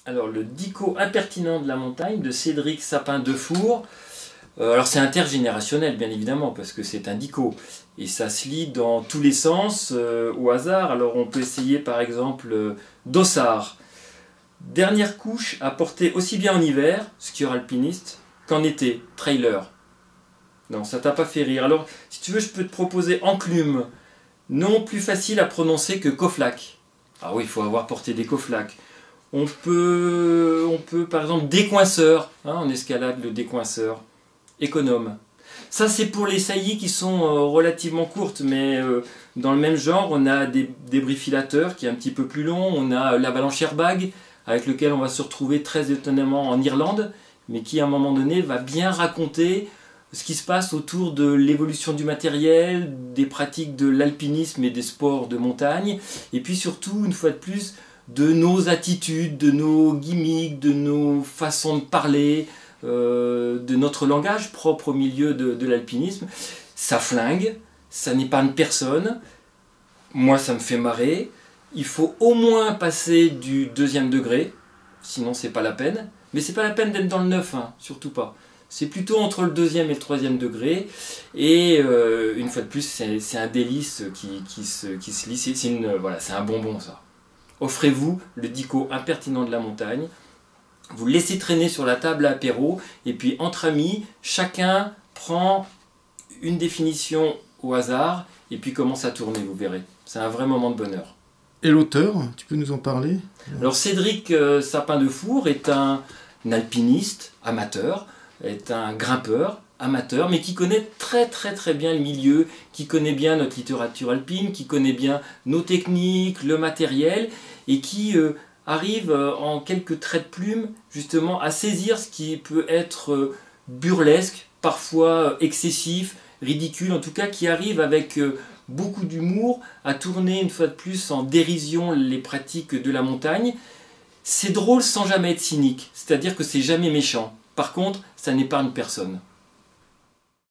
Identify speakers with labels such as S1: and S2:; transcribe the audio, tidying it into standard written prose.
S1: Alors, le dico impertinent de la montagne de Cédric Sapin-Defour. Alors, c'est intergénérationnel, bien évidemment, parce que c'est un dico. Et ça se lit dans tous les sens, au hasard. Alors, on peut essayer, par exemple, dossard. Dernière couche à porter aussi bien en hiver, skieur alpiniste, qu'en été, trailer. Non, ça t'a pas fait rire. Alors, si tu veux, je peux te proposer enclume. Non plus facile à prononcer que coflac. Ah oui, il faut avoir porté des coflacs. On peut par exemple décoinceur, hein, en escalade le décoinceur, économe. Ça c'est pour les saillies qui sont relativement courtes, mais dans le même genre on a des débrifilateurs qui est un petit peu plus long, on a l'avalanche airbag avec lequel on va se retrouver très étonnamment en Irlande, mais qui à un moment donné va bien raconter ce qui se passe autour de l'évolution du matériel, des pratiques de l'alpinisme et des sports de montagne, et puis surtout, une fois de plus, de nos attitudes, de nos gimmicks, de nos façons de parler, de notre langage propre au milieu de l'alpinisme. Ça flingue, ça n'épargne personne. Moi, ça me fait marrer. Il faut au moins passer du 2e degré, sinon c'est pas la peine. Mais c'est pas la peine d'être dans le 9, hein, surtout pas. C'est plutôt entre le 2e et le 3e degré. Et une fois de plus, c'est un délice qui se lit. Voilà, c'est un bonbon, ça. Offrez-vous le dico impertinent de la montagne. Vous laissez traîner sur la table à apéro. Et puis, entre amis, chacun prend une définition au hasard. Et puis commence à tourner, vous verrez. C'est un vrai moment de bonheur.
S2: Et l'auteur, tu peux nous en parler?
S1: Alors, Cédric Sapin-Defour est un alpiniste amateur, est un grimpeur amateur, mais qui connaît très bien le milieu, qui connaît bien notre littérature alpine, qui connaît bien nos techniques, le matériel, et qui arrive en quelques traits de plume justement à saisir ce qui peut être burlesque, parfois excessif, ridicule, en tout cas qui arrive avec beaucoup d'humour à tourner une fois de plus en dérision les pratiques de la montagne. C'est drôle sans jamais être cynique, c'est-à-dire que c'est jamais méchant. Par contre, ça n'épargne personne.